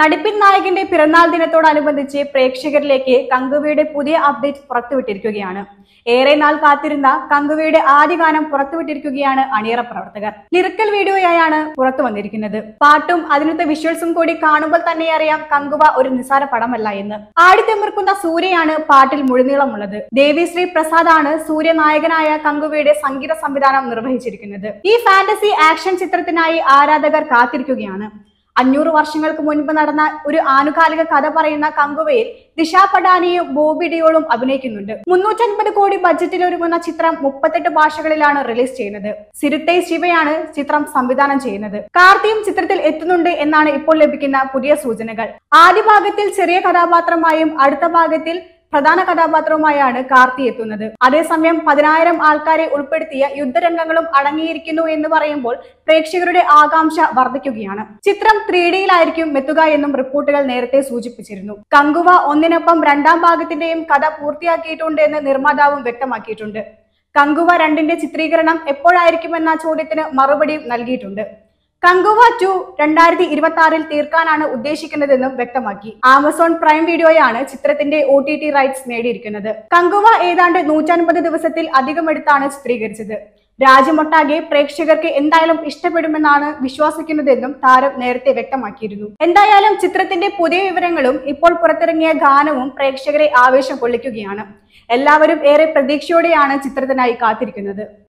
നടിപ്പിൻ നായകന്റെ പിറന്നാൾ ദിനത്തോടനുബന്ധിച്ച് പ്രേക്ഷകരിലേക്ക് കങ്കുവയുടെ പുതിയ അപ്ഡേറ്റ് പുറത്തുവിട്ടിരിക്കുകയാണ്. ഏറെ നാൾ കാത്തിരുന്ന കങ്കുവയുടെ ആദ്യ ഗാനം പുറത്തുവിട്ടിരിക്കുകയാണ് അണിയറ പ്രവർത്തകർ. ലിറിക്കൽ വീഡിയോയായാണ് പുറത്തു വന്നിരിക്കുന്നത്. പാട്ടും അതിനത്തെ വിഷ്വൽസും കൂടി കാണുമ്പോൾ തന്നെ അറിയാം കങ്കുവ ഒരു നിസാര പടമല്ല എന്ന്. ആടിത്തിമിർക്കുന്ന സൂര്യയാണ് പാട്ടിൽ മുഴുനീളമുള്ളത്. ദേവിശ്രീ പ്രസാദ് ആണ് സൂര്യ നായകനായ കങ്കുവയുടെ സംഗീത സംവിധാനം നിർവഹിച്ചിരിക്കുന്നത്. ഈ ഫാന്റസി ആക്ഷൻ ചിത്രത്തിനായി ആരാധകർ കാത്തിരിക്കുകയാണ്. 500 വർഷങ്ങൾക്ക് മുൻപ് നടന്ന ഒരു ആനുകാലിക കഥ പറയുന്ന കങ്കുവയിൽ ദിശ പടാനിയും ബോബി ഡിയോളും അഭിനയിക്കുന്നുണ്ട്. 350 കോടി ബഡ്ജറ്റിൽ ഒരുങ്ങുന്ന ചിത്രം 38 ഭാഷകളിലാണ് റിലീസ് ചെയ്യുന്നത്. സിരുത്തൈ ശിവയാണ് ചിത്രം സംവിധാനം ചെയ്യുന്നത്. കാർത്തിയും ചിത്രത്തിൽ എത്തുന്നുണ്ട് എന്നാണ് ഇപ്പോൾ ലഭിക്കുന്ന പുതിയ സൂചനകൾ. ആദ്യ ഭാഗത്തിൽ ചെറിയ കഥാപാത്രമായും അടുത്ത ഭാഗത്തിൽ പ്രധാന കഥാപാത്രവുമായാണ് കാർത്തി എത്തുന്നത്. അതേസമയം 10,000 ആൾക്കാരെ ഉൾപ്പെടുത്തിയ യുദ്ധരംഗങ്ങളും അടങ്ങിയിരിക്കുന്നു എന്ന് പറയുമ്പോൾ പ്രേക്ഷകരുടെ ആകാംക്ഷ വർദ്ധിക്കുകയാണ്. ചിത്രം 3Dയിലായിരിക്കും എത്തുക എന്നും റിപ്പോർട്ടുകൾ നേരത്തെ സൂചിപ്പിച്ചിരുന്നു. കങ്കുവ ഒന്നിനൊപ്പം രണ്ടാം ഭാഗത്തിന്റെയും കഥ പൂർത്തിയാക്കിയിട്ടുണ്ട് എന്ന് നിർമ്മാതാവും വ്യക്തമാക്കിയിട്ടുണ്ട്. കങ്കുവ 2ന്റെ ചിത്രീകരണം എപ്പോഴായിരിക്കുമെന്ന ചോദ്യത്തിന് മറുപടിയും നൽകിയിട്ടുണ്ട്. കങ്കുവ 2 2026-ൽ തീർക്കാനാണ് ഉദ്ദേശിക്കുന്നതെന്നും വ്യക്തമാക്കി. ആമസോൺ പ്രൈം വീഡിയോയാണ് ചിത്രത്തിന്റെ OTT റൈറ്റ്സ് നേടിയിരിക്കുന്നത്. കങ്കുവ ഏതാണ്ട് 150 ദിവസത്തിൽ അധികം എടുത്താണ് ചിത്രീകരിച്ചത്. രാജ്യമൊട്ടാകെ പ്രേക്ഷകർക്ക് എന്തായാലും ഇഷ്ടപ്പെടുമെന്നാണ് വിശ്വസിക്കുന്നതെന്നും താരം നേരത്തെ വ്യക്തമാക്കിയിരുന്നു. എന്തായാലും ചിത്രത്തിന്റെ പുതിയ വിവരങ്ങളും ഇപ്പോൾ പുറത്തിറങ്ങിയ ഗാനവും പ്രേക്ഷകരെ ആവേശം കൊള്ളിക്കുകയാണ്. എല്ലാവരും ഏറെ പ്രതീക്ഷയോടെയാണ് ചിത്രത്തിനായി കാത്തിരിക്കുന്നത്.